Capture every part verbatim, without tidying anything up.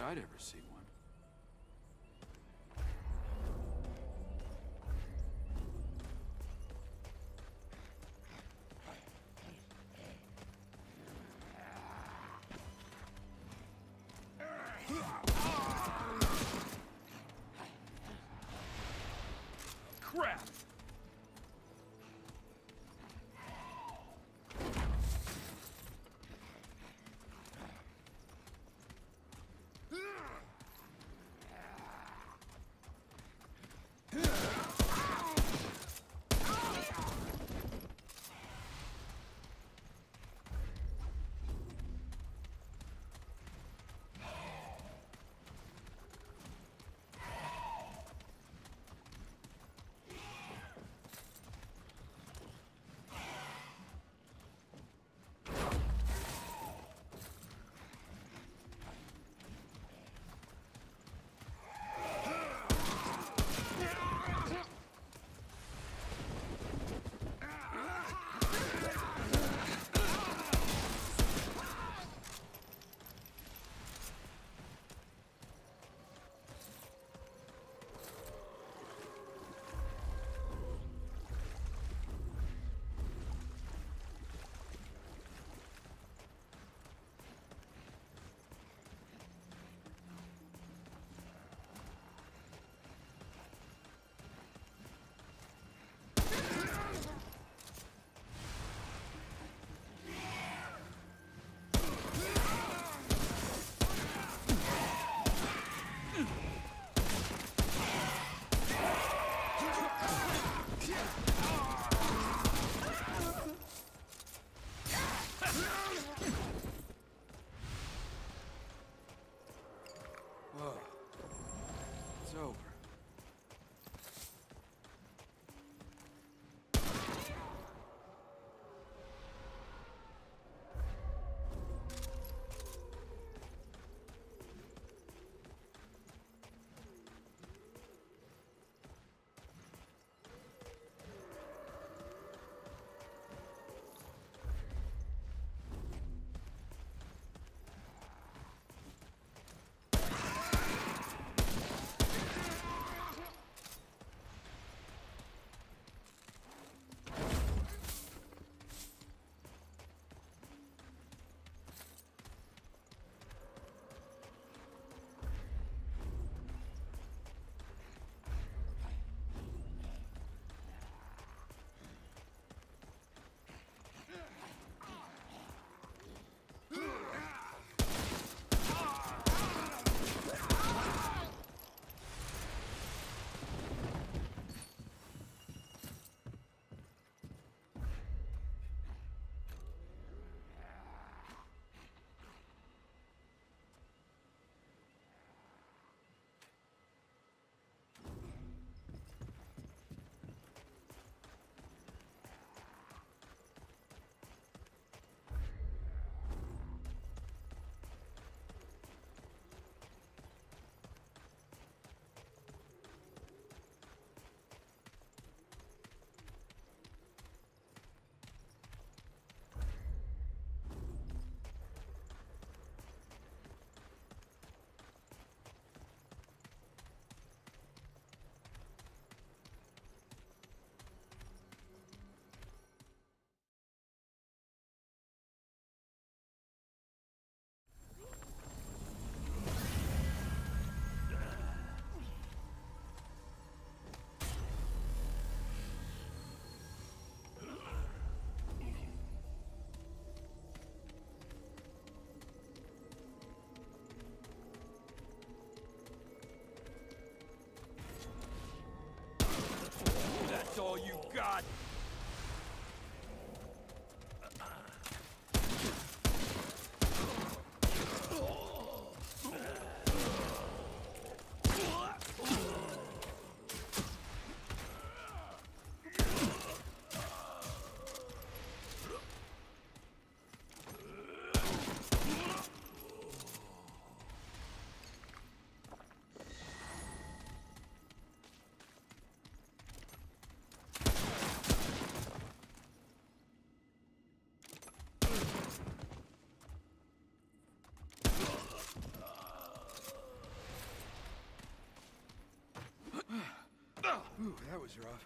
doubt I'd ever see one. Crap! Whew, that was rough.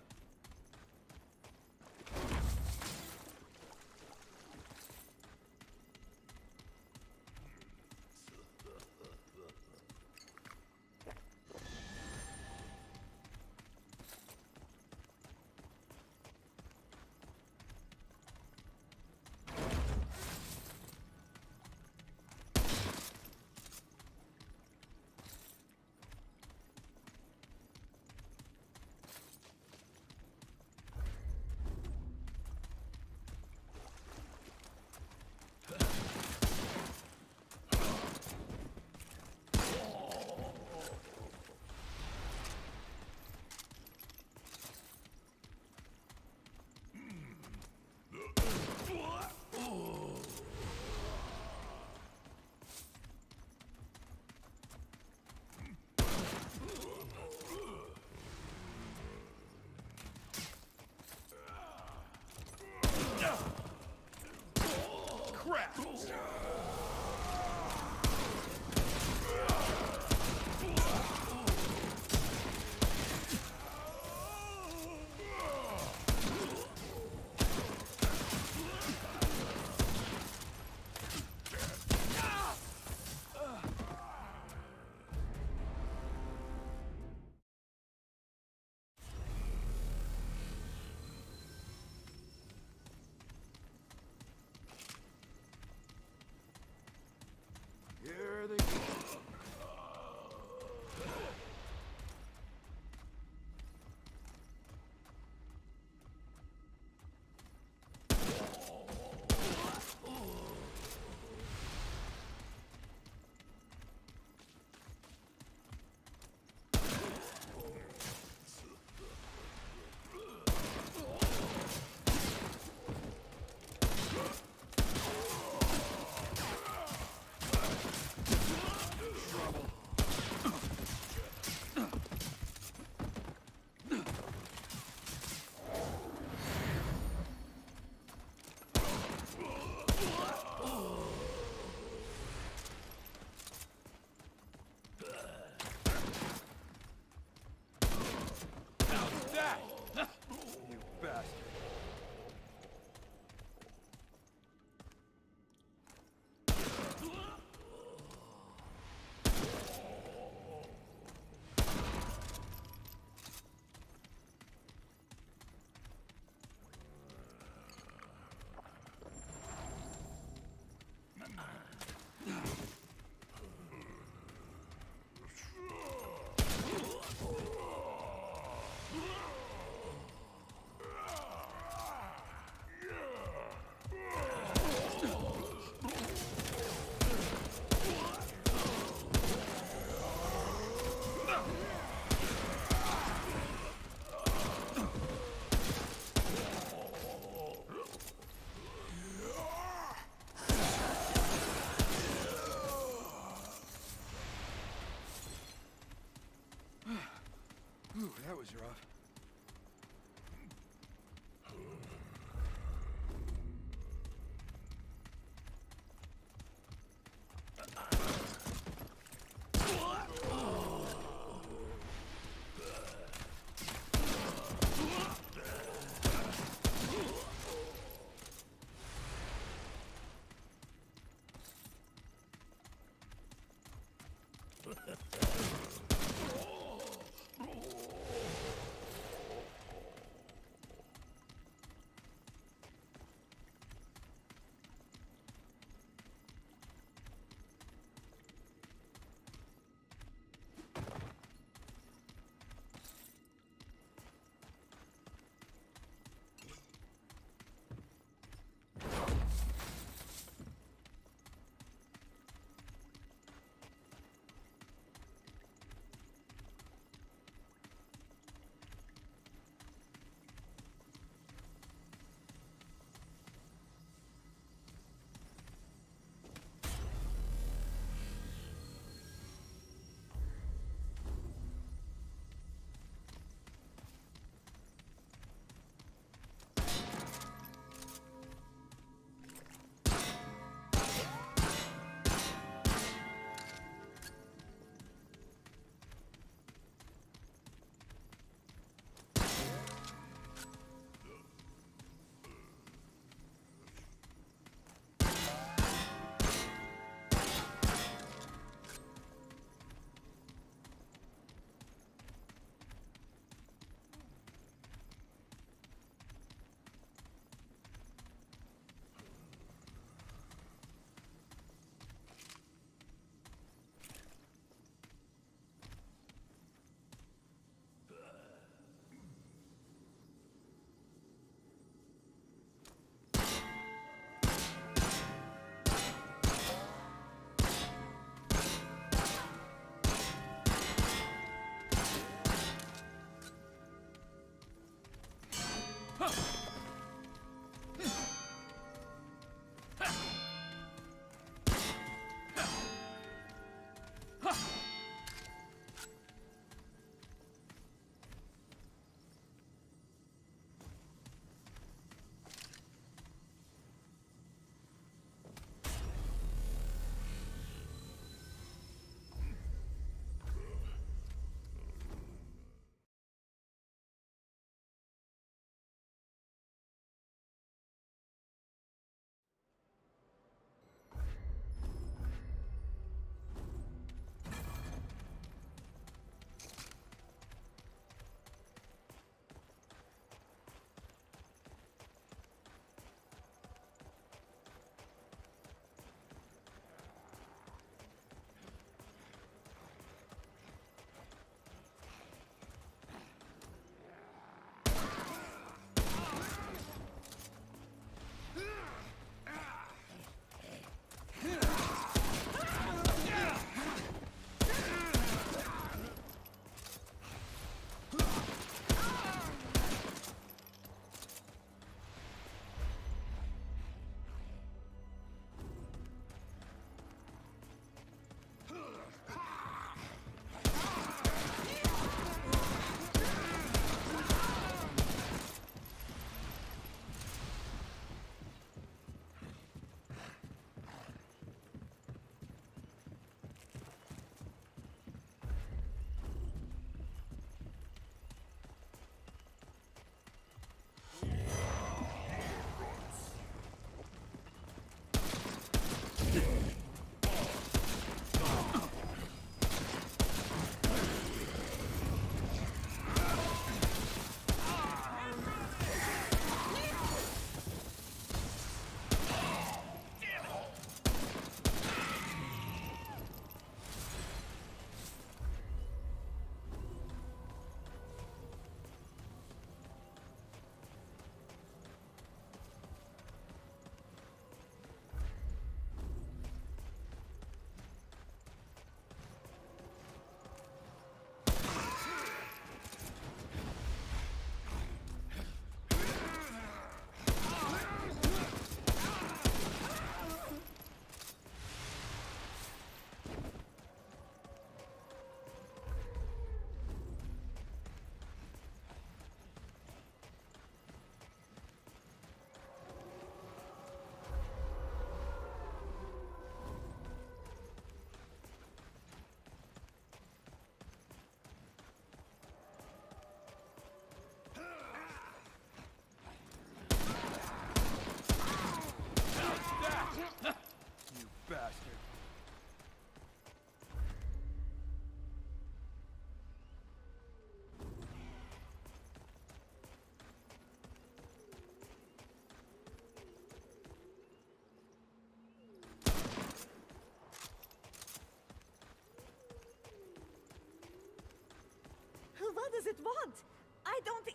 does it want? I don't...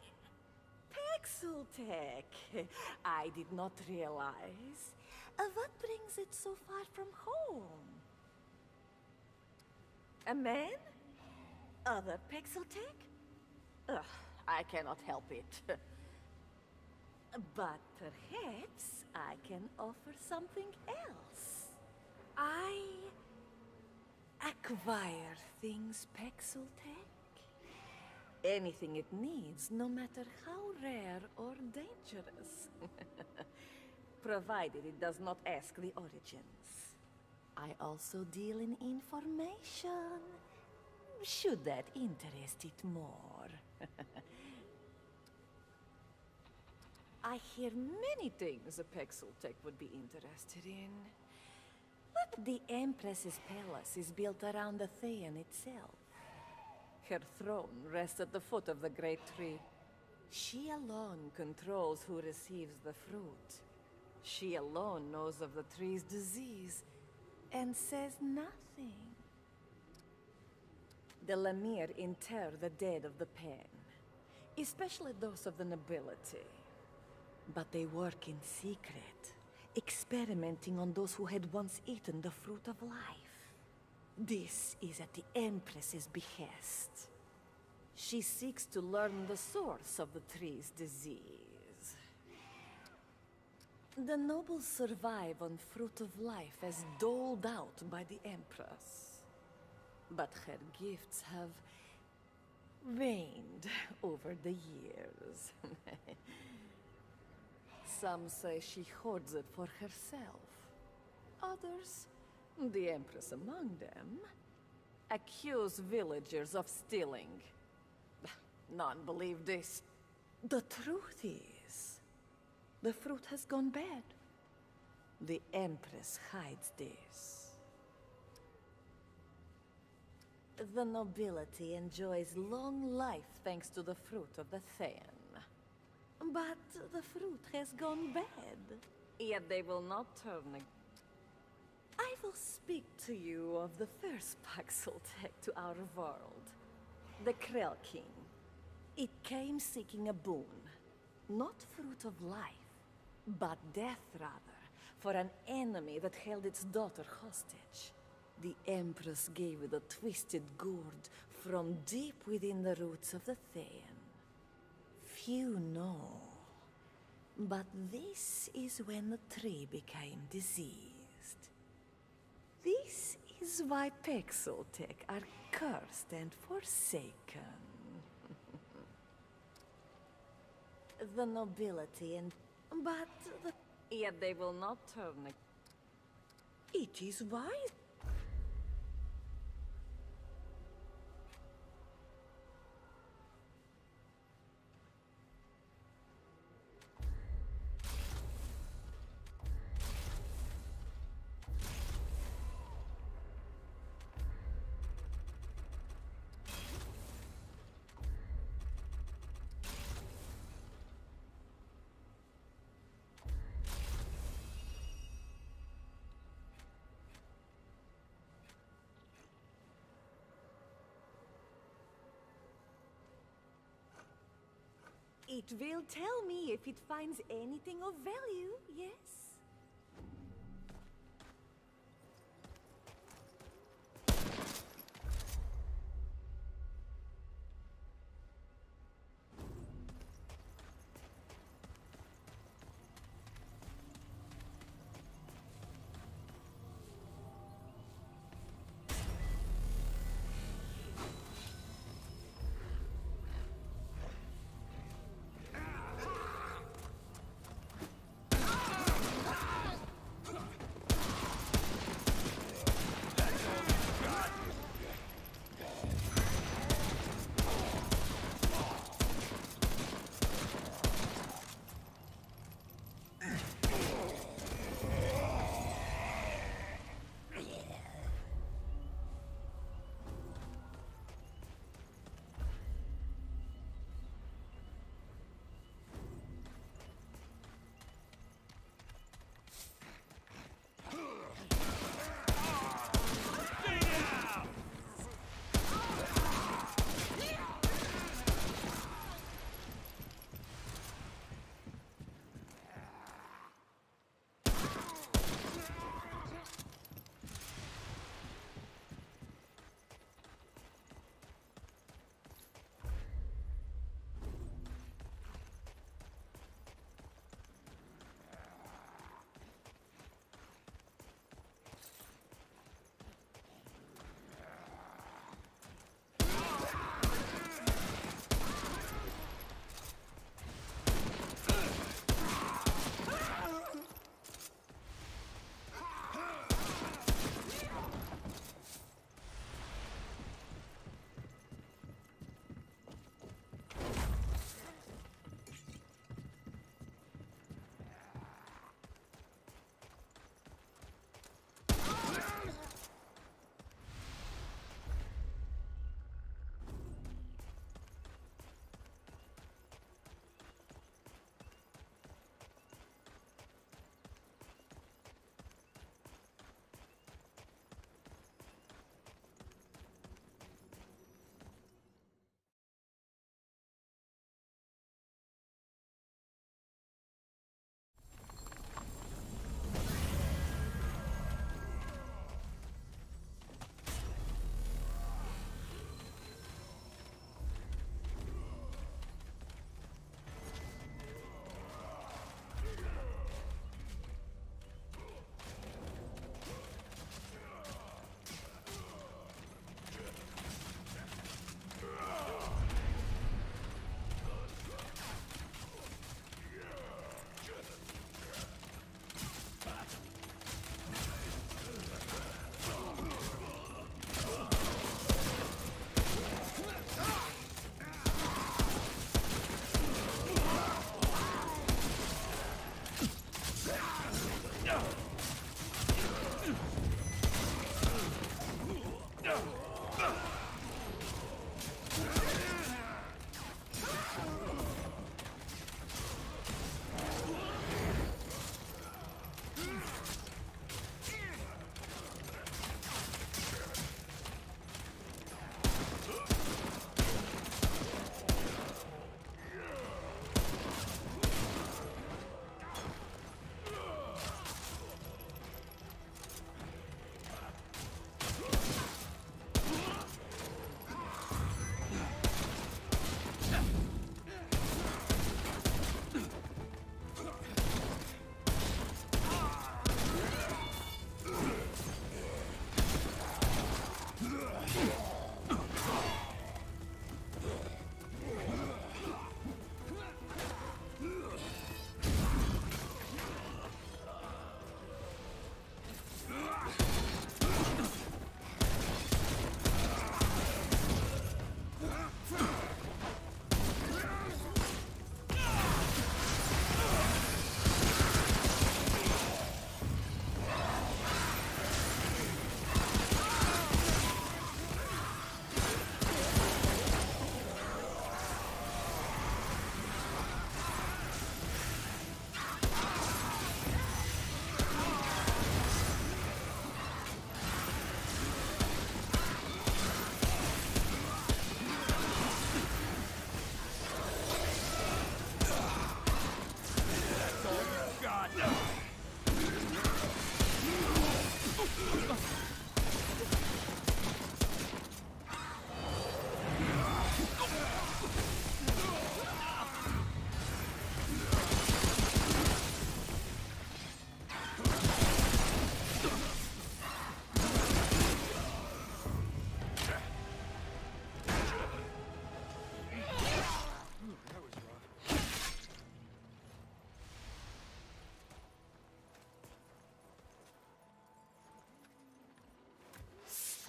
Pixeltech. I did not realize. Uh, what brings it so far from home? A man? Other Pixeltech? Ugh, I cannot help it. But perhaps I can offer something else. I acquire things, Pixeltech. Anything it needs, no matter how rare or dangerous. Provided it does not ask the origins. I also deal in information. Should that interest it more. I hear many things a Pixeltech would be interested in. But the Empress's palace is built around the Thean itself. Her throne rests at the foot of the great tree. She alone controls who receives the fruit. She alone knows of the tree's disease, and says nothing. The Lemire inter the dead of the pen, especially those of the nobility. But they work in secret, experimenting on those who had once eaten the fruit of life. This is at the Empress's behest. She seeks to learn the source of the tree's disease. The nobles survive on fruit of life as doled out by the Empress. But her gifts have waned over the years. Some say she hoards it for herself. Others, the Empress among them, accuse villagers of stealing. None believe this. The truth is, the fruit has gone bad. The Empress hides this. The nobility enjoys long life thanks to the fruit of the Thean. But the fruit has gone bad. Yet they will not turn again. I will speak to you of the first Pixeltech to our world. The Krell King. It came seeking a boon. Not fruit of life, but death rather, for an enemy that held its daughter hostage. The Empress gave it a twisted gourd from deep within the roots of the Thean. Few know, but this is when the tree became diseased. This is why Pixeltech are cursed and forsaken. The nobility and... but the... Yet they will not turn... It is wise. It will tell me if it finds anything of value, yes?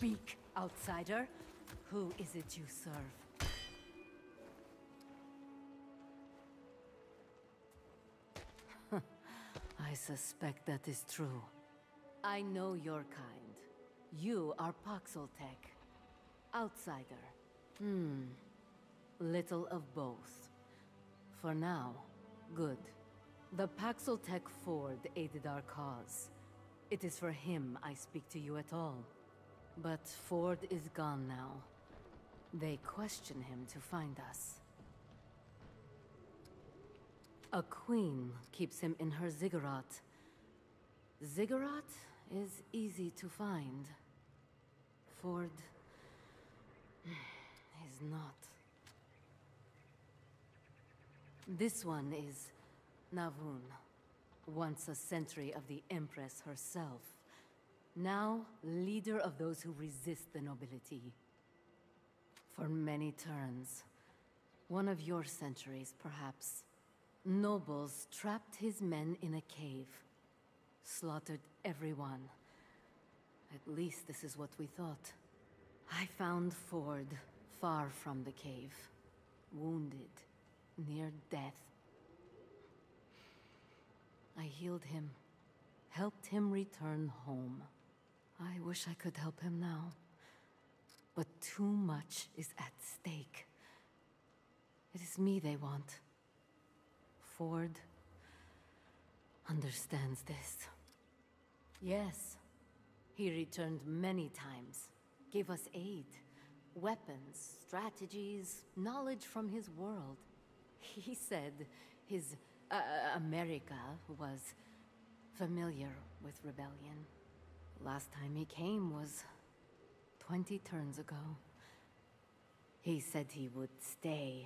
Speak, outsider. Who is it you serve? I suspect that is true. I know your kind. You are Paxeltech. Outsider. Hmm. Little of both. For now, good. The Paxeltech Ford aided our cause. It is for him I speak to you at all. But Ford is gone now. They question him to find us. A queen keeps him in her ziggurat. Ziggurat is easy to find. Ford is not. This one is Navun, once a sentry of the Empress herself. Now, leader of those who resist the nobility. For many turns, one of your centuries, perhaps, nobles trapped his men in a cave, slaughtered everyone. At least this is what we thought. I found Ford far from the cave, wounded, near death. I healed him, helped him return home. I wish I could help him now, but too much is at stake. It is me they want. Ford understands this. Yes, he returned many times, gave us aid, weapons, strategies, knowledge from his world. He said his uh, America was familiar with rebellion. Last time he came was twenty turns ago. He said he would stay,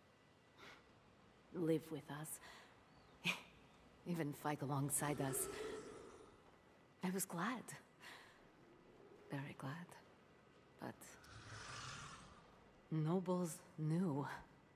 live with us, even fight alongside us. I was glad. Very glad. But nobles knew.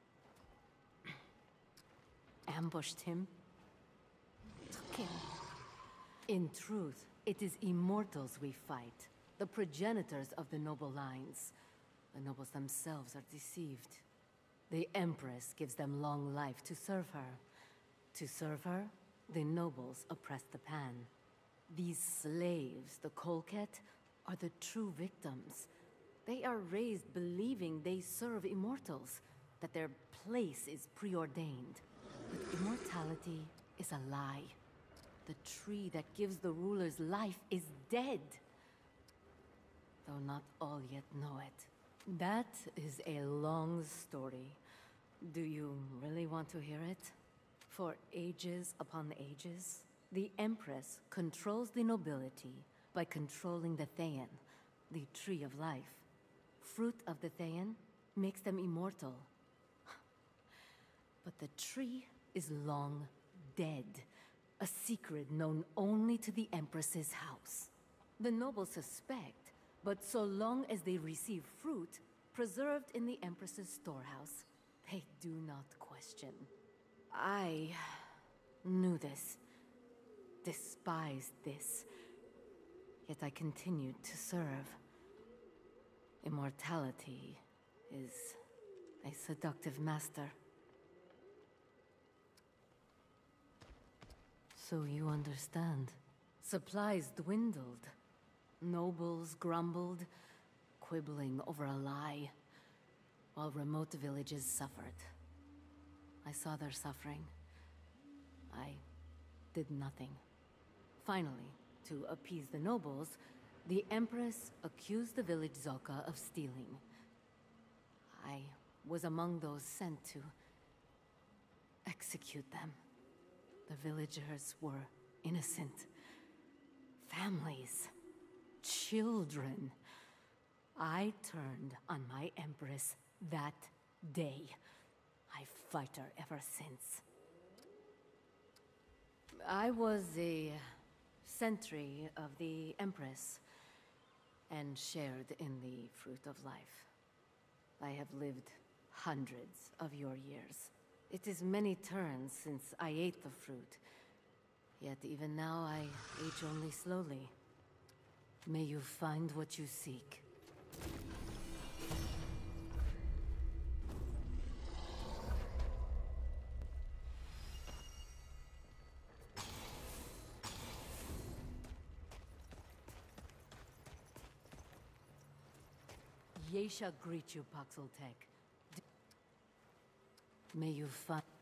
Ambushed him. Took him. In truth, it is immortals we fight. The progenitors of the noble lines. The nobles themselves are deceived. The Empress gives them long life to serve her. To serve her, the nobles oppress the Pan. These slaves, the Kolket, are the true victims. They are raised believing they serve immortals, that their place is preordained. But immortality is a lie. The tree that gives the rulers life is dead. Though not all yet know it. That is a long story. Do you really want to hear it? For ages upon ages, the Empress controls the nobility by controlling the Thayan, the Tree of Life. Fruit of the Thayan makes them immortal. But the tree is long dead, a secret known only to the Empress's house. The nobles suspect, but so long as they receive fruit preserved in the Empress's storehouse, they do not question. I knew this, despised this, yet I continued to serve. Immortality is a seductive master. So you understand. Supplies dwindled. Nobles grumbled, quibbling over a lie, while remote villages suffered. I saw their suffering. I did nothing. Finally, to appease the nobles, the Empress accused the village Zoka of stealing. I was among those sent to execute them. The villagers were innocent. Families. Children. I turned on my Empress that day. I fight her ever since. I was a sentry of the Empress and shared in the fruit of life. I have lived hundreds of your years. It is many turns since I ate the fruit. Yet even now I age only slowly. May you find what you seek, Yesha greet you, Paxeltech. May you find...